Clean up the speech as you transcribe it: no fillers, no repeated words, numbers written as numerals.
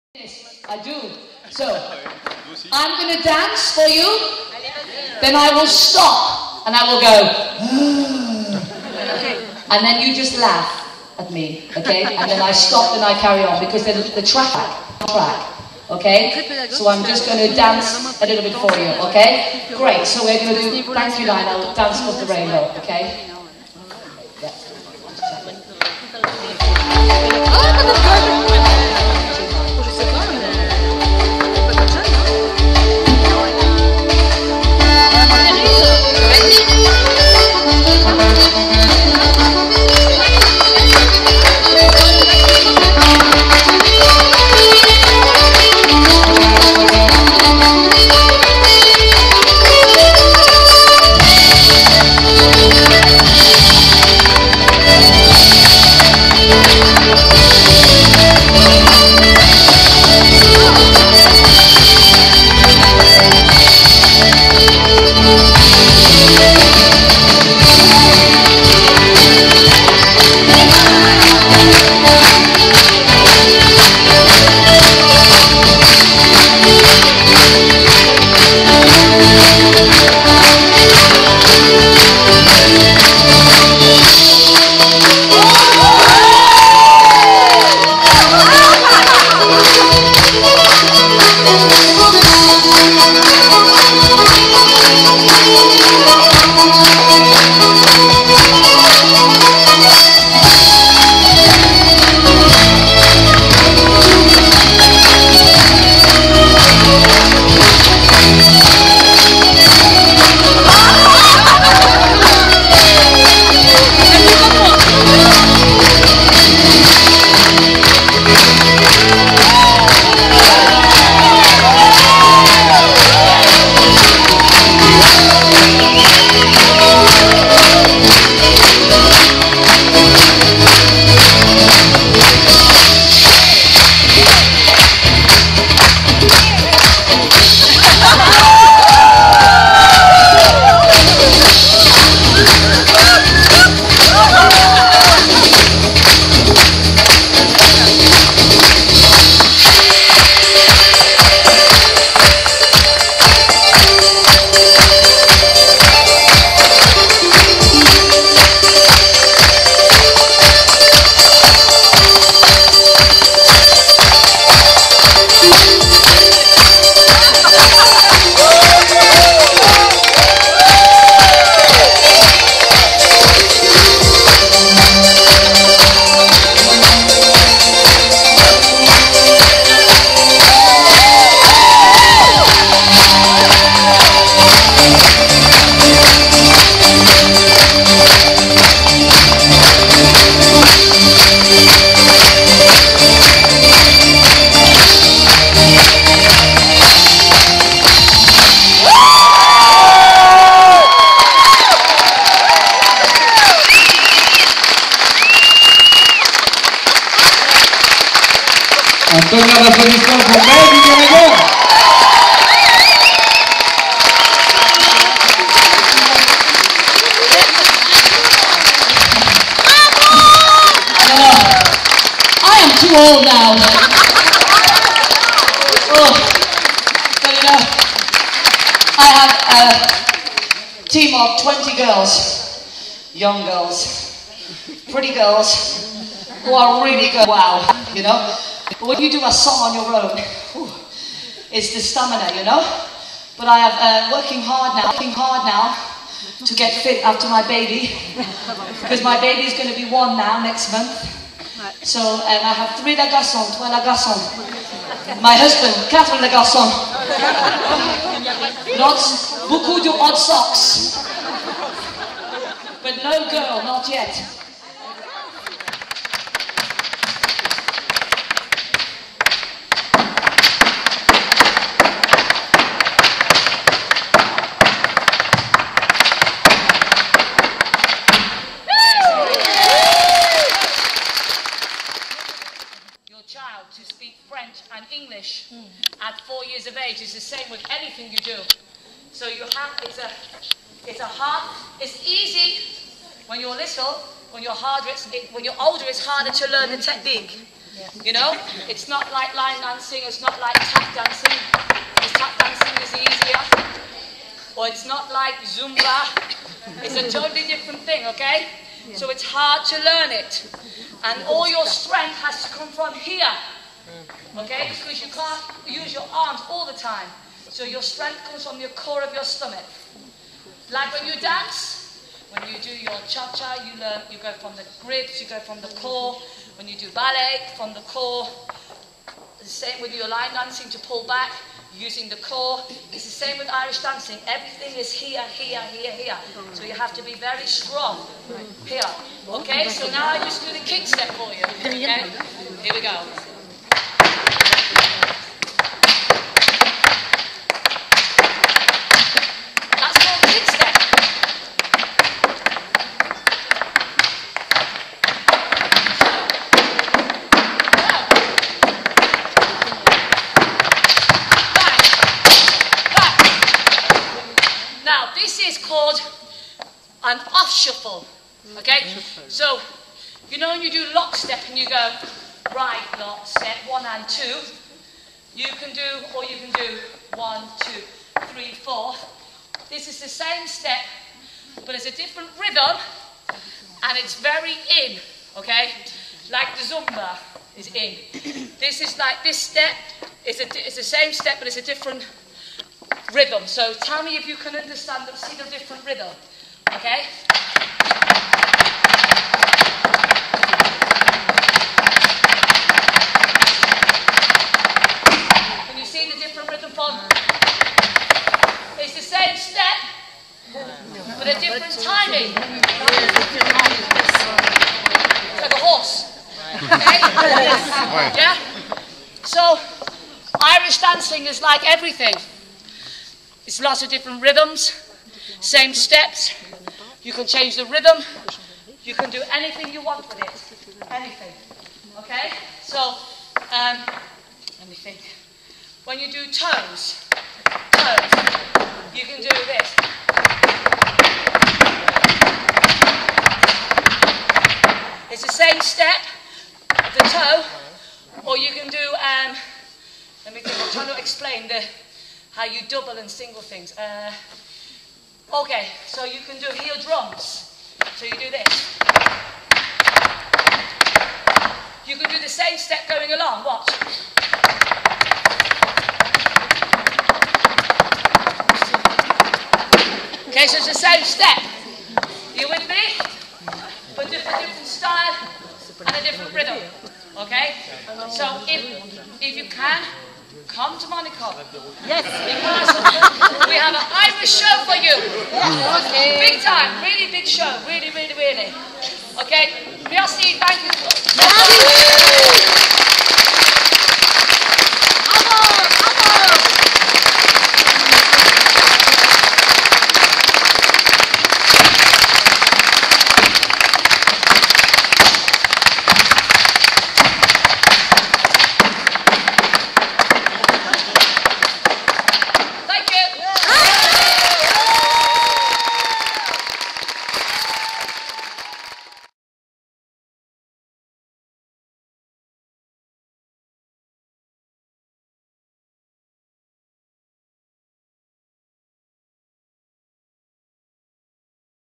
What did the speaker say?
Yes, I do. So, I'm going to dance for you, then I will stop, and I will go, and then you just laugh at me, okay? And then I stop and I carry on, because the track, okay? So I'm just going to dance a little bit for you, okay? Great, so we're going to do, thank you Lionel, Dance of the Rainbow, okay? Yeah. Antonio de Felición con Baby Guerrero. I am too old now. Oh, but you know, I have a team of 20 girls, young girls, pretty girls, who are really good. Wow, you know. But when you do a song on your own, it's the stamina, you know. But I am working hard now to get fit after my baby, because my baby is going to be 1 now next month. So I have 3 la garçons, 3 la garçon. My husband, 4 la garçon. Beaucoup de odd socks, but no girl, not yet. To speak French and English at 4 years of age is the same with anything you do. So you have it's easy when you're little. When you're older, it's harder to learn the technique. You know, it's not like line dancing, it's not like tap dancing, because tap dancing is easier. Or it's not like Zumba. It's a totally different thing, okay? So it's hard to learn it. And all your strength has to come from here. Okay? Because you can't use your arms all the time. So your strength comes from your core of your stomach. Like when you dance, when you do your cha-cha, you go from the ribs, you go from the core. When you do ballet, from the core. The same with your line dancing, to pull back, using the core. It's the same with Irish dancing. Everything is here, here, here, here. So you have to be very strong here. Okay, so now I just do the kick step for you. Okay, here we go. That's called kick step. Now, this is called an off shuffle, okay? So, you know when you do lock step and you go right, lock, step, 1 and 2, you can do 1, 2, 3, 4. This is the same step, but it's a different rhythm, and it's very in, okay? Like the Zumba is in. This is like this step, it's the same step, but it's a different rhythm. So tell me if you can understand and see the different rhythm. Okay? Can you see the different rhythm from? It's the same step, but a different timing. It's like a horse. Okay? Yeah? So Irish dancing is like everything. It's lots of different rhythms, same steps. You can change the rhythm. You can do anything you want with it. Anything. Okay? So, let me think. When you do toes, you can do this. It's the same step, the toe, or you can do, let me think, I'm trying to explain how you double and single things. Okay, so you can do heel drums. So you do this. You can do the same step going along. Watch. Okay, so it's the same step. You with me? But just a different style and a different rhythm. Okay? So if you can, come to Monaco. Yes. Because we have an Irish show for you. Okay. Big time. Really big show. Really, really, really. Okay. Merci. Thank you.